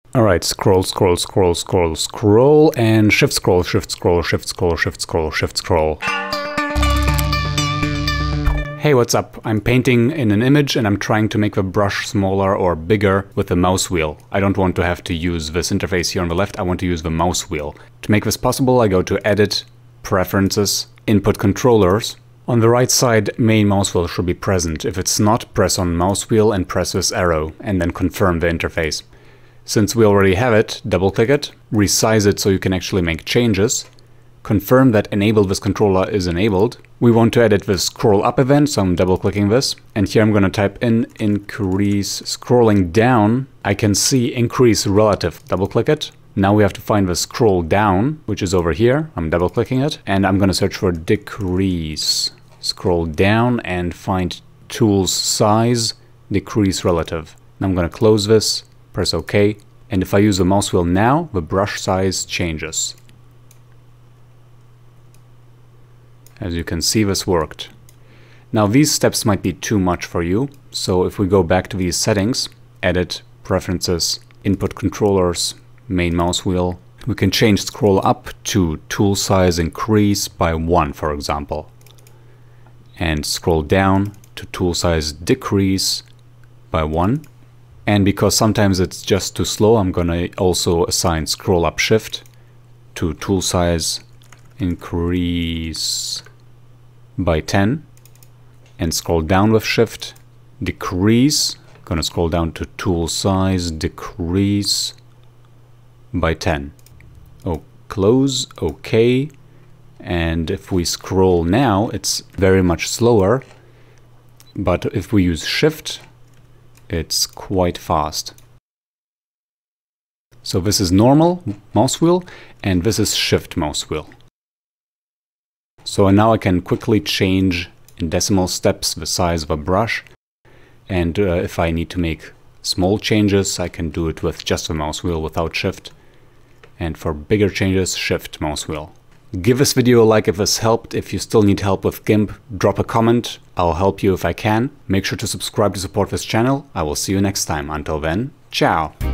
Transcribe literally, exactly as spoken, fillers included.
Alright, scroll, scroll, scroll, scroll, scroll, and shift scroll, shift scroll, shift scroll, shift scroll, shift scroll. Hey, what's up? I'm painting in an image and I'm trying to make the brush smaller or bigger with the mouse wheel. I don't want to have to use this interface here on the left, I want to use the mouse wheel. To make this possible, I go to Edit, Preferences, Input Controllers. On the right side, main mouse wheel should be present. If it's not, press on mouse wheel and press this arrow, and then confirm the interface. Since we already have it, double-click it, resize it so you can actually make changes, confirm that Enable this controller is enabled. We want to edit the scroll up event, so I'm double-clicking this, and here I'm going to type in increase. Scrolling down, I can see increase relative. Double-click it. Now we have to find the scroll down, which is over here. I'm double-clicking it, and I'm going to search for decrease. Scroll down and find tools size, decrease relative. Now I'm going to close this. Press OK, and if I use the mouse wheel now, the brush size changes. As you can see, this worked. Now these steps might be too much for you, so if we go back to these settings, Edit, Preferences, Input Controllers, Main Mouse Wheel, we can change scroll up to tool size increase by one, for example, and scroll down to tool size decrease by one. And because sometimes it's just too slow, I'm gonna also assign scroll up shift to tool size increase by ten, and scroll down with shift decrease. Gonna scroll down to tool size decrease by ten. Oh, close, OK. And if we scroll now, it's very much slower, but if we use shift, it's quite fast. So this is normal mouse wheel and this is shift mouse wheel. So now I can quickly change in decimal steps the size of a brush, and uh, if I need to make small changes I can do it with just the mouse wheel without shift, and for bigger changes shift mouse wheel. Give this video a like if this helped. If you still need help with GIMP, drop a comment. I'll help you if I can. Make sure to subscribe to support this channel. I will see you next time. Until then, ciao!